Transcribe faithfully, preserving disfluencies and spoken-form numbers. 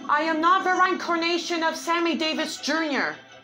I am not the reincarnation of Sammy Davis Junior